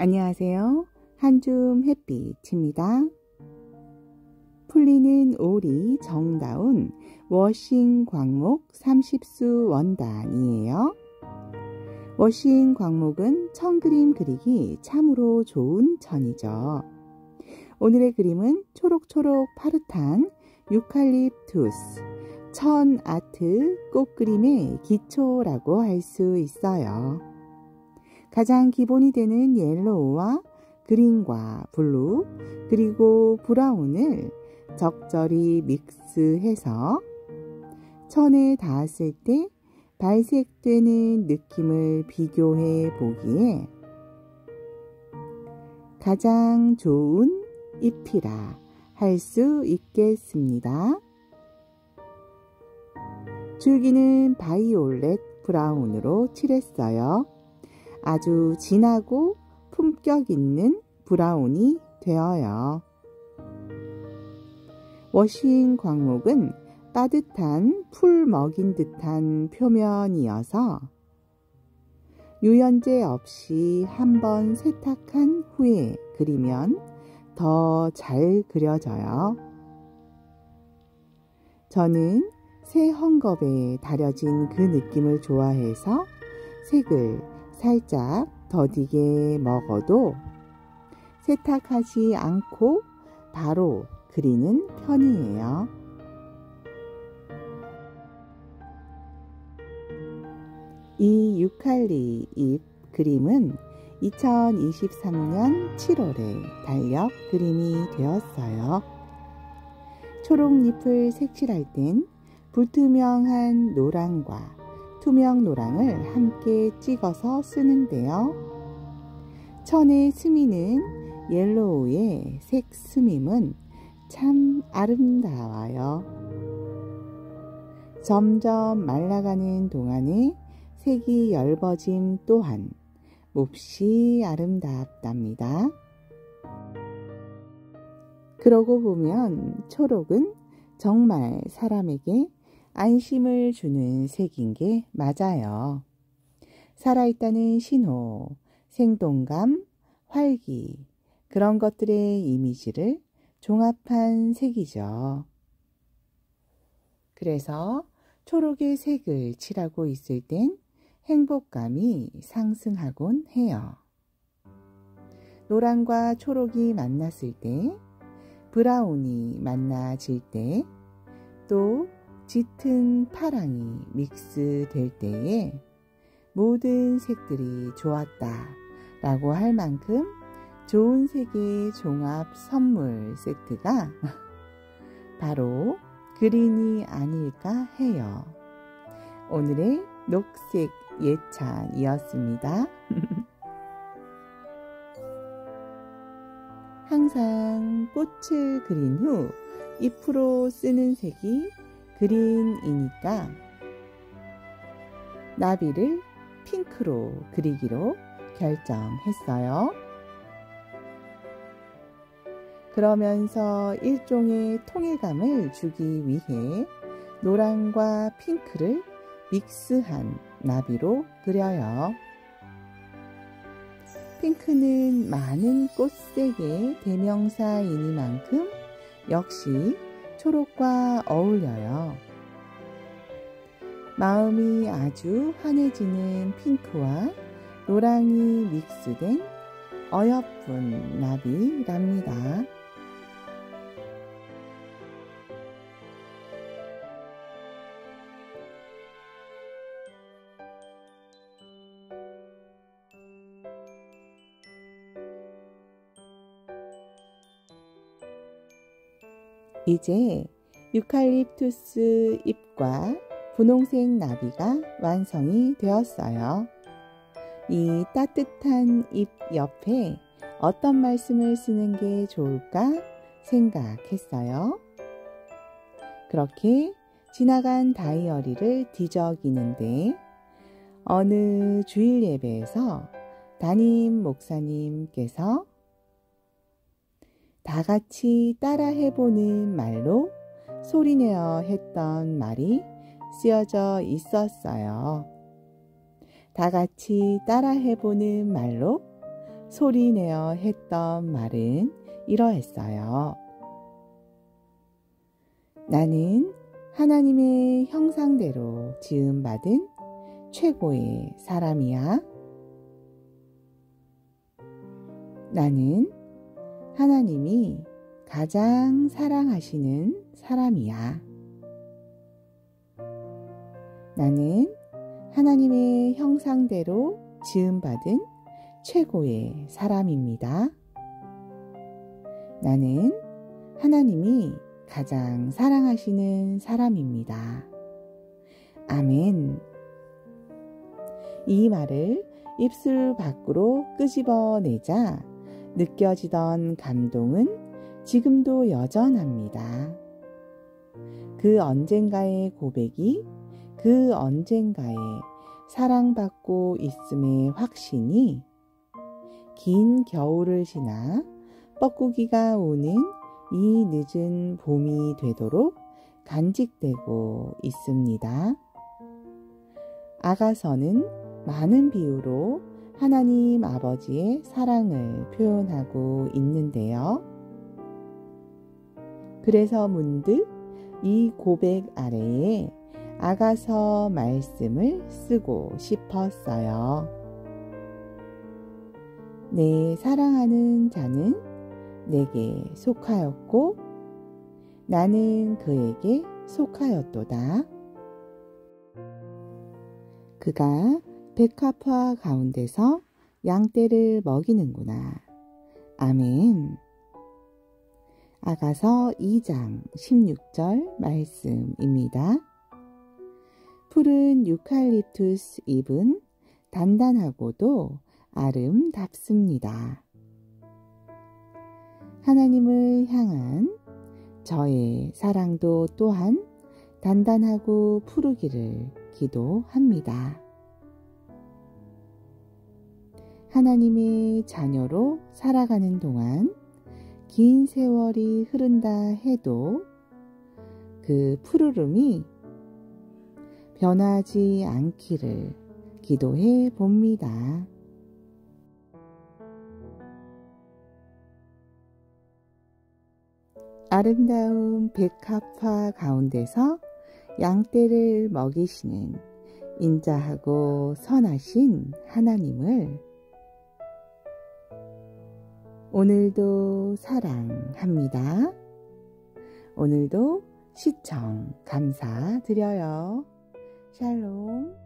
안녕하세요. 한줌 햇빛입니다. 풀리는 오리 정다운 워싱 광목 30수 원단이에요. 워싱 광목은 천 그림 그리기 참으로 좋은 천이죠. 오늘의 그림은 초록초록 파릇한 유칼립투스, 천 아트 꽃그림의 기초라고 할 수 있어요. 가장 기본이 되는 옐로우와 그린과 블루 그리고 브라운을 적절히 믹스해서 천에 닿았을 때 발색되는 느낌을 비교해 보기에 가장 좋은 잎이라 할 수 있겠습니다. 줄기는 바이올렛 브라운으로 칠했어요. 아주 진하고 품격 있는 브라운이 되어요. 워싱 광목은 따뜻한 풀 먹인 듯한 표면이어서 유연제 없이 한번 세탁한 후에 그리면 더 잘 그려져요. 저는 새 헝겊에 다려진 그 느낌을 좋아해서 색을 살짝 더디게 먹어도 세탁하지 않고 바로 그리는 편이에요. 이 유칼리 잎 그림은 2023년 7월에 달력 그림이 되었어요. 초록잎을 색칠할 땐 불투명한 노랑과 투명 노랑을 함께 찍어서 쓰는데요. 천의 스미는 옐로우의 색 스밈은 참 아름다워요. 점점 말라가는 동안에 색이 엷어짐 또한 몹시 아름답답니다. 그러고 보면 초록은 정말 사람에게 안심을 주는 색인 게 맞아요. 살아있다는 신호, 생동감, 활기, 그런 것들의 이미지를 종합한 색이죠. 그래서 초록의 색을 칠하고 있을 땐 행복감이 상승하곤 해요. 노랑과 초록이 만났을 때, 브라운이 만나질 때, 또 짙은 파랑이 믹스될 때에 모든 색들이 좋았다 라고 할 만큼 좋은 색의 종합 선물 세트가 바로 그린이 아닐까 해요. 오늘의 녹색 예찬이었습니다. 항상 꽃을 그린 후 잎으로 쓰는 색이 그린이니까 나비를 핑크로 그리기로 결정했어요. 그러면서 일종의 통일감을 주기 위해 노랑과 핑크를 믹스한 나비로 그려요. 핑크는 많은 꽃색의 대명사이니만큼 역시 초록과 어울려요. 마음이 아주 환해지는 핑크와 노랑이 믹스된 어여쁜 나비랍니다. 이제 유칼립투스 잎과 분홍색 나비가 완성이 되었어요. 이 따뜻한 잎 옆에 어떤 말씀을 쓰는 게 좋을까 생각했어요. 그렇게 지나간 다이어리를 뒤적이는데 어느 주일 예배에서 담임 목사님께서 다 같이 따라해보는 말로 소리내어 했던 말이 쓰여져 있었어요. 다 같이 따라해보는 말로 소리내어 했던 말은 이러했어요. 나는 하나님의 형상대로 지음받은 최고의 사람이야. 나는 하나님이 가장 사랑하시는 사람이야. 나는 하나님의 형상대로 지음받은 최고의 사람입니다. 나는 하나님이 가장 사랑하시는 사람입니다. 아멘. 이 말을 입술 밖으로 끄집어내자 느껴지던 감동은 지금도 여전합니다. 그 언젠가의 고백이 그 언젠가에 사랑받고 있음의 확신이 긴 겨울을 지나 뻐꾸기가 오는 이 늦은 봄이 되도록 간직되고 있습니다. 아가서는 많은 비유로 하나님 아버지의 사랑을 표현하고 있는데요. 그래서 문득 이 고백 아래에 아가서 말씀을 쓰고 싶었어요. 내 사랑하는 자는 내게 속하였고 나는 그에게 속하였도다. 그가 백합화 가운데서 양떼를 먹이는구나. 아멘. 아가서 2장 16절 말씀입니다. 푸른 유칼립투스 잎은 단단하고도 아름답습니다. 하나님을 향한 저의 사랑도 또한 단단하고 푸르기를 기도합니다. 하나님의 자녀로 살아가는 동안 긴 세월이 흐른다 해도 그 푸르름이 변하지 않기를 기도해 봅니다. 아름다운 백합화 가운데서 양떼를 먹이시는 인자하고 선하신 하나님을 오늘도 사랑합니다. 오늘도 시청 감사드려요. 샬롬.